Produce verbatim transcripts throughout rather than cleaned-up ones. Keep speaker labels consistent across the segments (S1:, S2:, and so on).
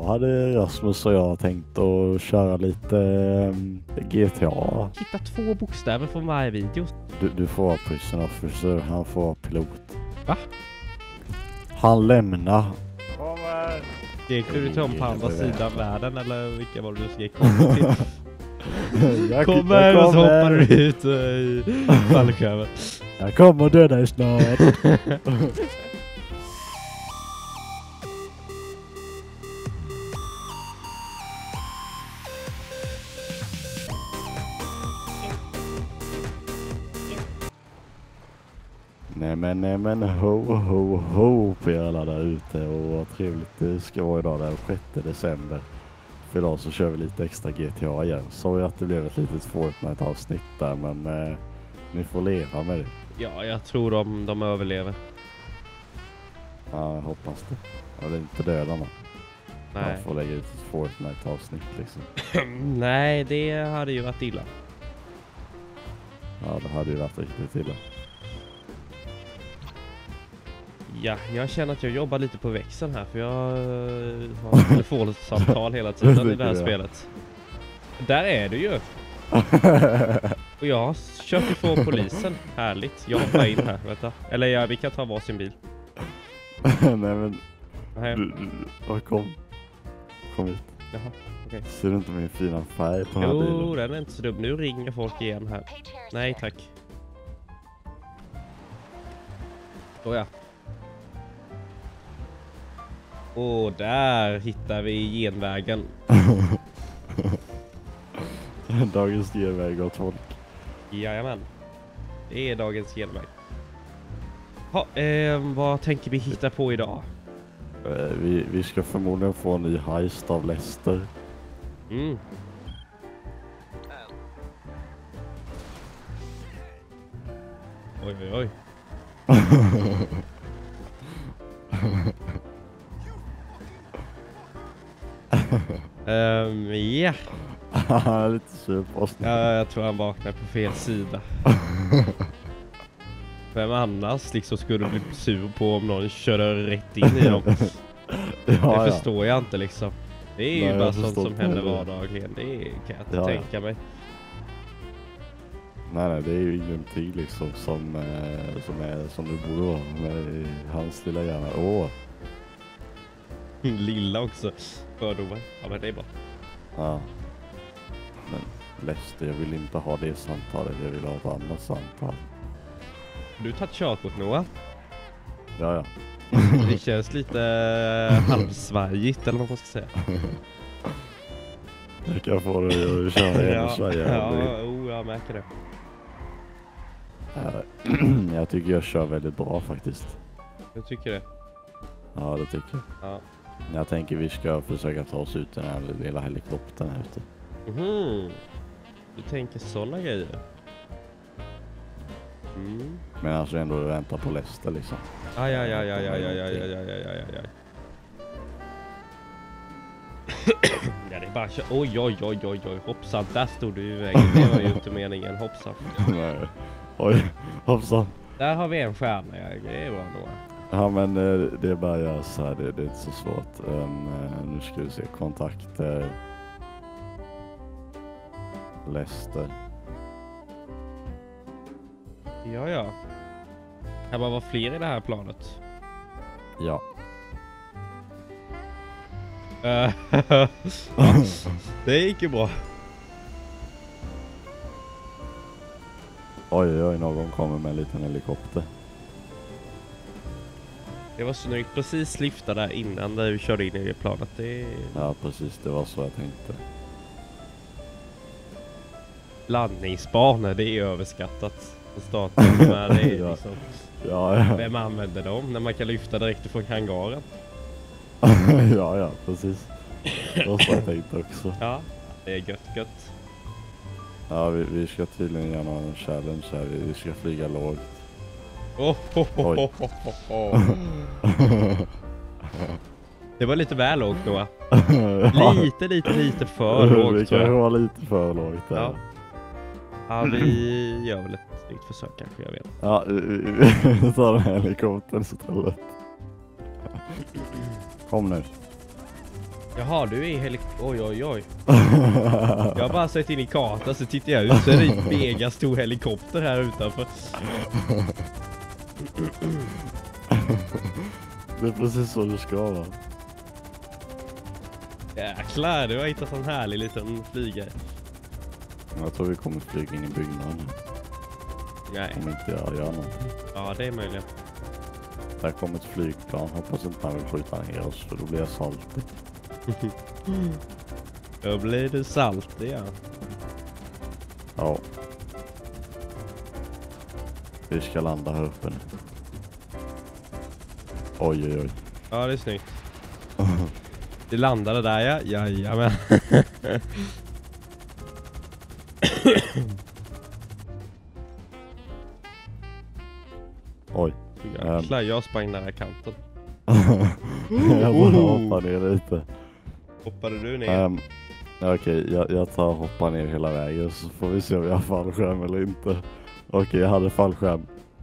S1: hade Rasmus och jag tänkt att köra lite eh, G T A.
S2: Hitta två bokstäver från varje video.
S1: Du, du får vara prison officer, han får vara pilot.
S2: Va?
S1: Han lämnar.
S2: Skrek du till honom på andra sidan världen eller vilka var det du skrek till?
S1: Jag
S2: kommer
S1: jag
S2: och så hoppar du ut i fallskärmen.
S1: Jag kommer döda dig snart. Nej men, nej men, ho, ho, ho på er alla där ute och vad trevligt det ska vara idag den sjätte december. För idag så kör vi lite extra G T A igen. Sorry att det blev ett litet Fortnite-avsnitt där, men eh, ni får leva med det.
S2: Ja, jag tror de, de överlever.
S1: Ja, jag hoppas det. Jag vill inte döda någon.
S2: Nej.
S1: Jag får lägga ut ett Fortnite-avsnitt liksom.
S2: Nej, det hade ju varit illa.
S1: Ja, det hade ju varit riktigt illa.
S2: Ja, jag känner att jag jobbar lite på växeln här för jag uh, har telefonsamtal hela tiden i det här
S1: jag.
S2: spelet. Där är du ju. Och jag har kört ifrån polisen. Härligt. Jag hoppar in här, vet du. Eller ja, vi kan ta varsin bil.
S1: Nej men,
S2: Nej.
S1: du, du, oh, kom. Kom hit.
S2: Jaha, okej. Okay.
S1: Ser du inte min fina färg på den här
S2: Jo,
S1: bilen?
S2: den är inte så dum. Nu ringer folk igen här. Nej, tack. Så ja. Och där hittar vi genvägen.
S1: Dagens genväg åt folk.
S2: Jajamän. Det är dagens genväg. Ha, eh, vad tänker vi hitta på idag?
S1: Eh, vi, vi ska förmodligen få en ny heist av Lester.
S2: Mm. Oj, oj, oj. um, ja.
S1: Han är lite sur på oss.
S2: Ja, jag tror han vaknar på fel sida. Vem annars liksom skulle bli sur på om någon kör rätt in i dem?
S1: Ja,
S2: det
S1: ja.
S2: förstår jag inte liksom. Det är ju
S1: Nej,
S2: bara sånt som
S1: inte
S2: händer
S1: det.
S2: vardagligen. Det är, kan jag inte
S1: Ja,
S2: tänka
S1: ja.
S2: mig.
S1: Nej, nej, det är ju ingenting liksom som, eh, som är som du borde vara med hans lilla hjärna. Åh.
S2: Lilla också. Fördomar. Ja, men det är bra.
S1: Ja. Men Lester, jag vill inte ha det samtalet. Jag vill ha ett annat samtal.
S2: Du tar körkort, Noah.
S1: Ja, ja.
S2: Det känns lite halvsvajigt eller vad man ska säga.
S1: Jag kan få dig att köra igen i Sverige.
S2: Ja, oh, jag märker det.
S1: Jag tycker jag kör väldigt bra faktiskt.
S2: Jag tycker det.
S1: Ja, det tycker jag.
S2: Ja.
S1: Jag tänker vi ska försöka ta oss ut den här lilla helikoptern här ute.
S2: Mhm. Du tänker sådana grejer. Mm.
S1: Men alltså ändå vänta på Lester liksom.
S2: Aj, aj, aj, aj, aj, aj, aj, aj, aj, aj, aj, aj. Ja, det är bara kö- oj, oj, oj, oj, oj, hoppsan, där stod du i vägen. Det var ju inte meningen, hoppsan.
S1: Nej. Oj, hoppsan.
S2: Där har vi en stjärna, ja, det är bra då.
S1: Ja, men eh, det är bara jag så här, det, det är inte så svårt. Um, uh, nu ska vi se, kontakter. Lester.
S2: Ja, ja. Kan man vara fler i det här planet?
S1: Ja.
S2: Ja, det gick ju bra.
S1: Oj, oj, oj, någon kommer med en liten helikopter.
S2: Det var snyggt, precis lyfta där innan där vi körde in i det planet. Det är...
S1: Ja, precis, det var så jag tänkte.
S2: Landningsbanor, det är överskattat på starten. Men det är
S1: Ja.
S2: liksom...
S1: Ja, ja.
S2: Vem använder dem när man kan lyfta direkt ifrån hangaren?
S1: Ja, ja, precis. Det var så jag tänkte också.
S2: Ja, det är gött, gött.
S1: Ja, vi, vi ska tydligen göra en challenge här. Vi, vi ska flyga lågt.
S2: Oh, oh, oh, oh, oh, oh. Det var lite väl lågt, Noah. Lite, lite, lite för lågt.
S1: Vi
S2: tror
S1: kan
S2: jag.
S1: vara lite för lågt där.
S2: Ja. Ja, vi gör väl ett nytt försök kanske, jag vet.
S1: Ja, vi tar den här helikoptern så tror jag. Kom nu.
S2: Jaha, du är helik... Oj, oj, oj. Jag har bara sett in i kartan så tittar jag ut så är det en mega stor helikopter här utanför.
S1: Det är precis så du ska vara.
S2: Jäklar, du har hittat en härlig liten flygare.
S1: Jag tror vi kommer flyga in i byggnaden.
S2: Nej.
S1: Om inte jag gör något.
S2: Ja, det är möjligt.
S1: Där kommer ett flygplan. Hoppas inte man vill skjuta ner oss för då blir jag saltig.
S2: Då blir det salt, ja.
S1: Ja. Vi ska landa här uppe nu. Oj, oj, oj.
S2: Ja, det är snyggt. Det landade där, ja. Jajamän.
S1: Oj.
S2: Jäklar, jag sprang den här kanten.
S1: Jag bara hoppar ner lite.
S2: Hoppade du ner?
S1: Um, Okej, okay, jag, jag tar och hoppar ner hela vägen så får vi se om jag har fallskärm eller inte. Okej, okay, jag hade fallskärm.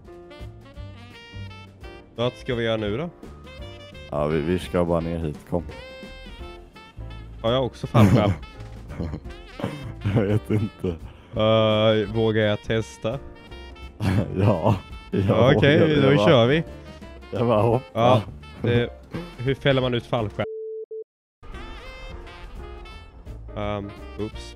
S2: Vad ska vi göra nu då?
S1: Ja, vi, vi ska bara ner hit, kom.
S2: Har jag också fallskärm?
S1: Jag vet inte.
S2: Uh, vågar jag testa?
S1: Ja.
S2: Ja, okej, okay, då bara, kör vi.
S1: Jag bara hoppar.
S2: Ja, det, hur fäller man ut fallskärm? Um, oops.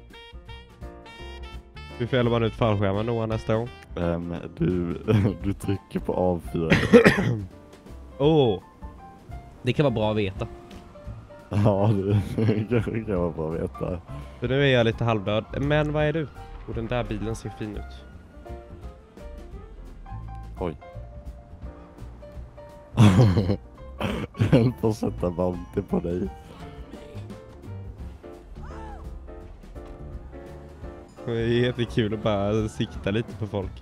S2: Hur fäller man ut fallskärmen då nästa gång?
S1: Um, du, du trycker på avfyra.
S2: Åh! Oh, det kan vara bra att veta.
S1: Ja, det kan, kan vara bra att veta.
S2: Så nu är jag lite halvdöd. Men vad är du? Och den där bilen ser fin ut.
S1: Oj. Jag höll på att sätta bounty på dig.
S2: Det är jättekul att bara sikta lite på folk.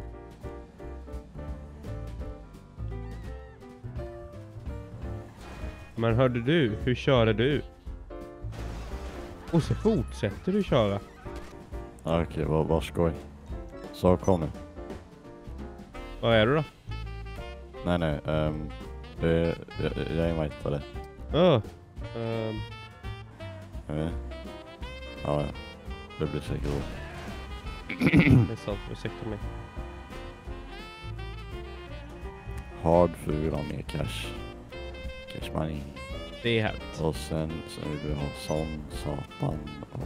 S2: Men hörde du, hur körde du? Och så fortsätter du köra.
S1: Okej, okay, vad, vad skoj. Så kom nu.
S2: Vad är du då?
S1: Nej, nej. Um, det, jag, jag invitade.
S2: Ja. Uh, um.
S1: uh, ja, ja. Det blir säkert bra.
S2: Det är sant, ursäkta mig.
S1: Hard för vi vill ha mer cash. Cash money.
S2: Det är härligt.
S1: Och sen så vill vi ha sån, satan och...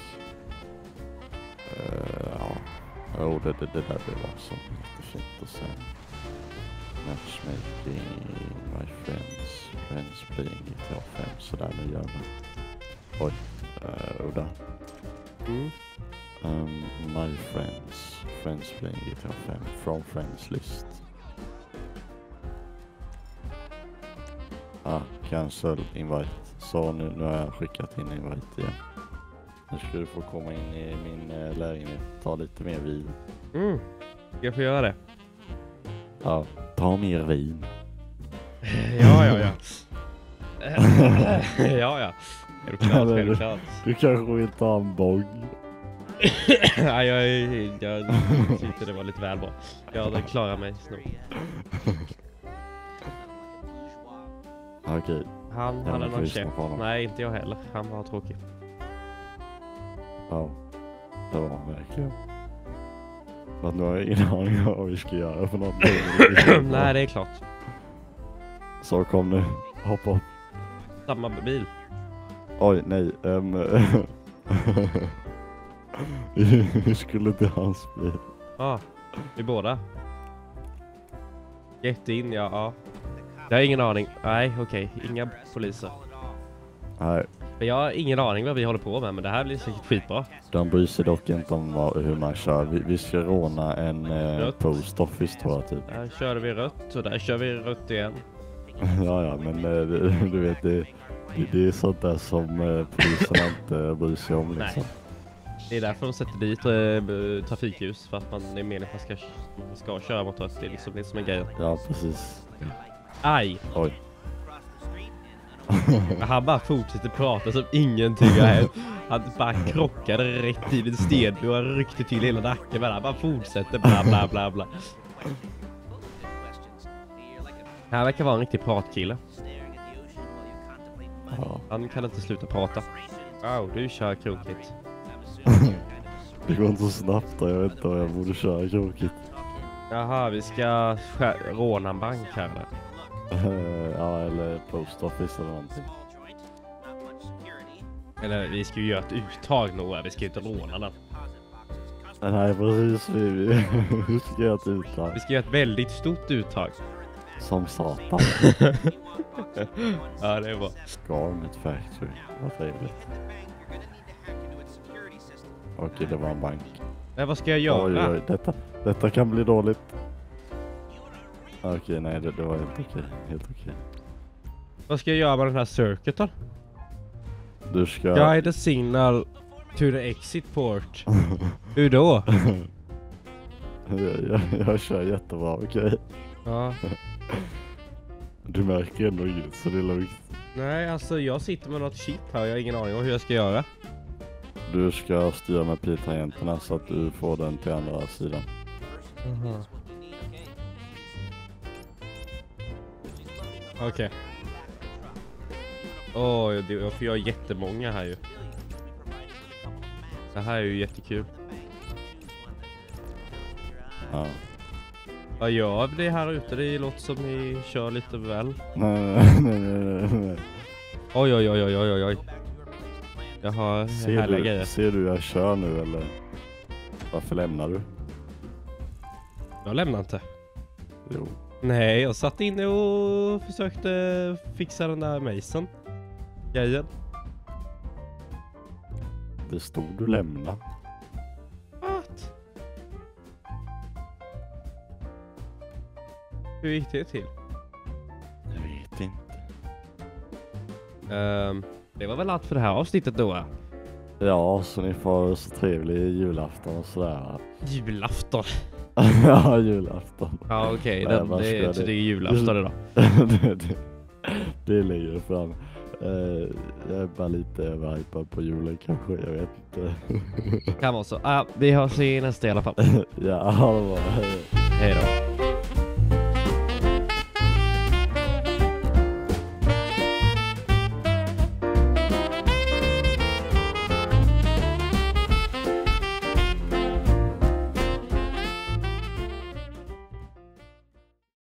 S1: Uh, ja. Jo, det, det, det där blir bra så jättefint. Och sen... Matchmaking, my friends, friends playing G T A fem. Sådär nu gör vi. Oj, uh, Oda.
S2: Mm.
S1: Um, my friends, friends playing G T A fem, from friends list. Ah, cancel invite. Så nu, nu har jag skickat in invite igen. Nu ska du få komma in i min äh, lägenhet. Ta lite mer vin.
S2: Mm, jag får göra det.
S1: Ja, ta mer vin.
S2: Ja, ja, ja. Ja, ja. Är du klart? Är du klart?
S1: Du kanske vill ta en bong.
S2: Nej, jag, jag, jag tyckte det var lite väl bra. Jag klarar mig snart.
S1: Okej. Okay.
S2: Han hade någon käpp. Nej, inte jag heller. Han var tråkig.
S1: Ja, det var han verkligen. Men nu har jag ingen aning om vad vi ska göra för något.
S2: Nej, det är klart.
S1: Så kom nu. Hoppa upp.
S2: Samma bil.
S1: Oj, nej. Um, vi skulle till hans bil.
S2: Ja, ah, vi båda. Jätte in, ja, ja. Jag har ingen aning. Nej, okej. Okay. Inga poliser.
S1: Nej.
S2: Jag har ingen aning vad vi håller på med, men det här blir säkert skitbra.
S1: De bryr sig dock inte om vad, hur man kör. Vi, vi ska råna en eh, post office tror jag typ.
S2: Där körde vi rött och där kör vi rött igen.
S1: Ja, ja, men eh, du vet, det, det, det är sånt där som eh, poliserna inte bryr sig om liksom.
S2: Nej. Det är därför de sätter dit eh, trafikljus, för att man är meningen att man ska, ska köra mot rött. Det är liksom det som är grejen.
S1: Ja, precis.
S2: Aj!
S1: Oj.
S2: Han bara fortsätter prata som ingenting har hänt. Han bara krockade rätt i en sten och han ryckte till hela nacken. Men han bara fortsätter bla bla bla bla. Han verkar vara en riktig pratkille.
S1: Ja.
S2: Han kan inte sluta prata. Wow, du kör krokigt.
S1: Det går inte så snabbt då, jag vet inte om jag borde köra krokigt.
S2: Jaha, vi ska skär- råna en bank här eller?
S1: Ja, eller post office eller någonting.
S2: Eller vi ska ju göra ett uttag nog, vi ska ju inte råna den.
S1: Nej, precis. Vi, vi, vi ska göra ett uttag.
S2: Vi ska göra ett väldigt stort uttag.
S1: Som satan.
S2: Ja, det är bra.
S1: Garnet Factory. Vad trevligt. Okej, det var en bank.
S2: Nej, vad ska jag göra?
S1: Oj, oj, detta, detta kan bli dåligt. Okej, nej, det, det var helt okej. Helt okej.
S2: Vad ska jag göra med den här circuiten?
S1: Du ska...
S2: Guide the signal to the exit port. Hur då?
S1: jag, jag, jag kör jättebra, okej.
S2: Ja.
S1: Du märker ändå inget, så det är lugnt.
S2: Nej, alltså jag sitter med något chip här. Jag har ingen aning om hur jag ska göra.
S1: Du ska styra med piltangenterna så att du får den till andra sidan.
S2: Uh-huh. Okej. Okay. Åh, oh, jag får göra jättemånga här ju. Det här är ju jättekul.
S1: Ja.
S2: Vad gör det här ute? Det låter som ni kör lite väl.
S1: Nej, nej, nej, nej, nej.
S2: Oj, oj, oj, oj, oj, oj. Jag har
S1: ser
S2: härliga
S1: du,
S2: grejer.
S1: Ser du jag kör nu eller? Varför lämnar du?
S2: Jag lämnar inte.
S1: Jo.
S2: Nej, jag satt inne och försökte fixa den där Mason grejen.
S1: Det stod du lämna.
S2: What? Hur gick det till?
S1: Jag vet inte.
S2: Um, det var väl allt för det här avsnittet då?
S1: Ja, så ni får så trevlig julafton och sådär.
S2: Julafton?
S1: Ja, julafton.
S2: Ja, okej.
S1: Nej,
S2: Okay.
S1: vad
S2: Det,
S1: ska
S2: det, det
S1: det-
S2: är julafton idag.
S1: det, det, det ligger fram. Uh, jag är bara lite överhypad på julen kanske, jag vet inte.
S2: Kan vara så. Ah, vi hörs i nästa i alla fall.
S1: Ja, det var
S2: Hej då.